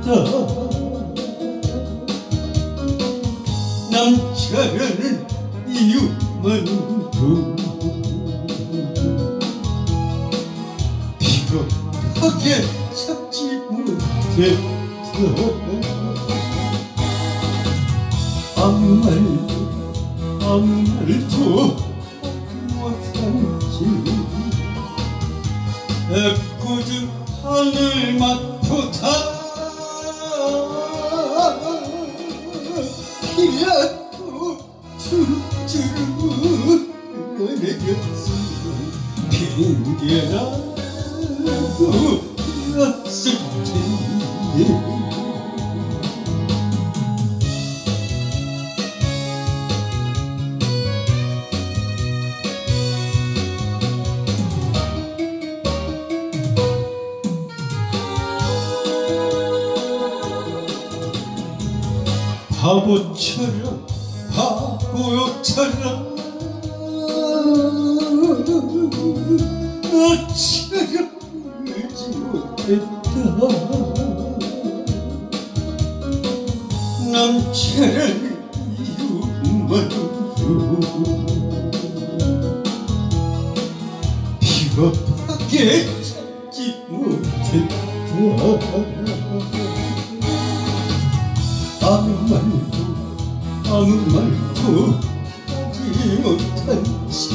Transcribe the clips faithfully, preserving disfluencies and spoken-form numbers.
남자라는 이유만으로 비겁하게 잡지 못했다. 아무 말도 아무 말도 못한지 애꿎은 하늘만 보다 피라도 주르주르 내렸어. 핑계라도 였을 텐데 바보처럼 바보처럼 너처럼 울지 못했다. 남자라는 이유만으로 비겁하게 찾지 못했다. 아무 말도 아무 말도 하지 못한지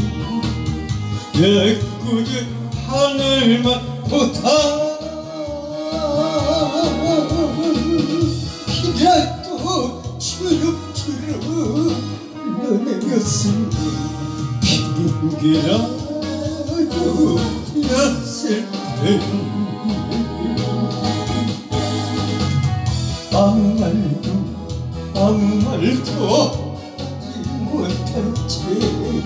애꿎은 하늘만 보다 피라도 주룩주룩 흘러내렸으니 핑계라도 였을 텐데 아무 말도 아무 말도 하지 못한 채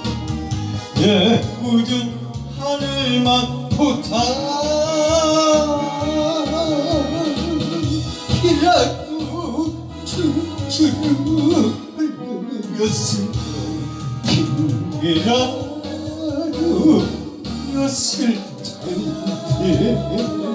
애꿎은 하늘만 보다 피라도 주룩주룩 흘러내렸으니 핑계라도 였을 텐데